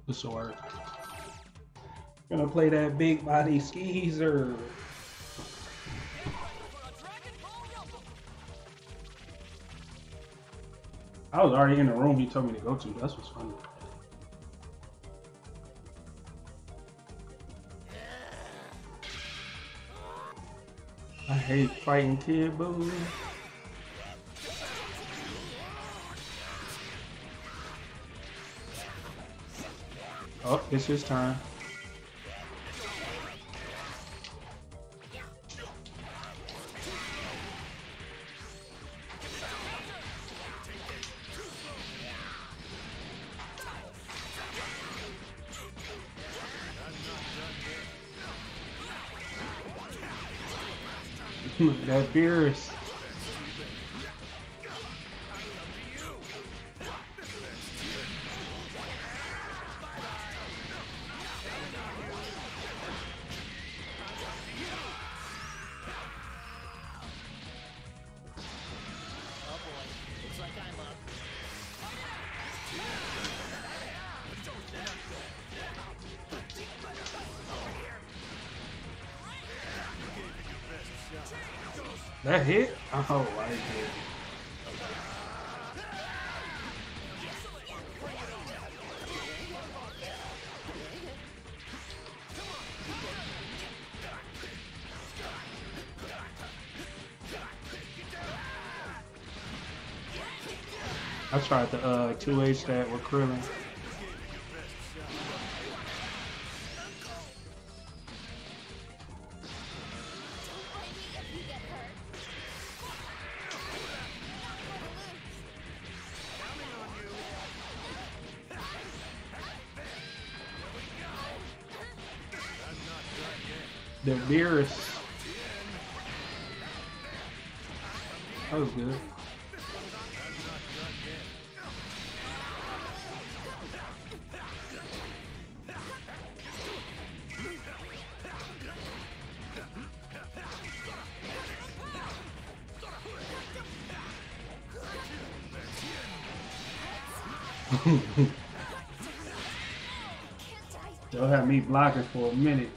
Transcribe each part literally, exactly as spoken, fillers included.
The sword. Gonna play that big body Skeezer. I was already in the room he told me to go to. That's what's funny. I hate fighting Kid Boo. Oh, it's his time. That Beerus. That hit? Oh, I did. I tried the uh, two H stat with Krillin. The Beerus. That was good. They'll have me blocking for a minute.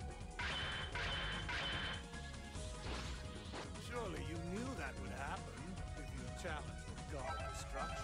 Surely you knew that would happen if you challenged the god of destruction.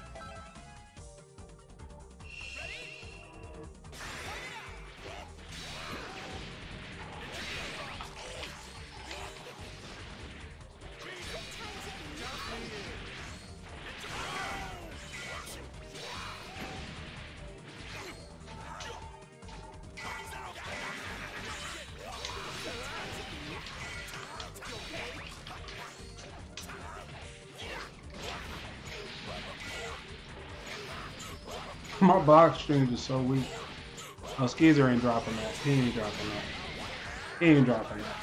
My box strings are so weak. Oh, Skeezer ain't dropping that. He ain't dropping that. He ain't dropping that.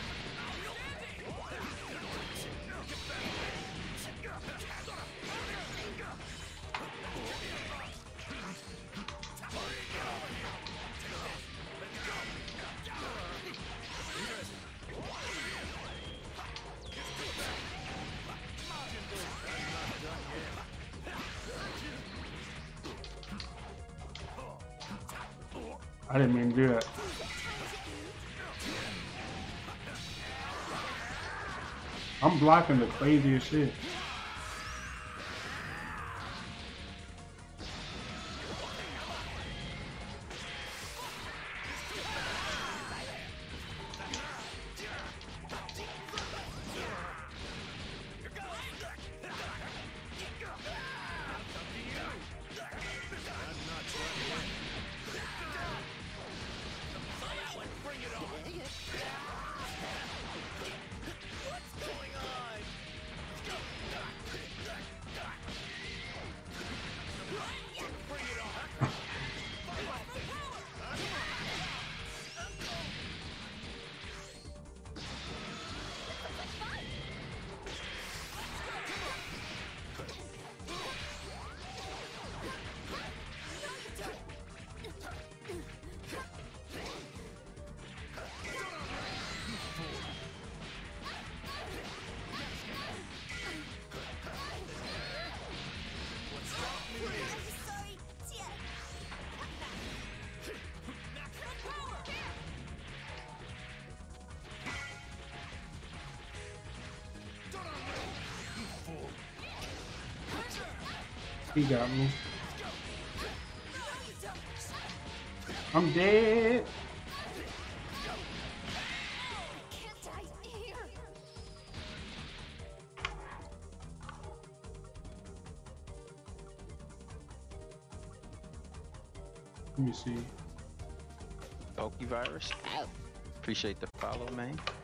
I didn't mean to do that. I'm blocking the craziest shit. He got me. I'm dead. Can't die here. Let me see. Virus. Appreciate the follow, man.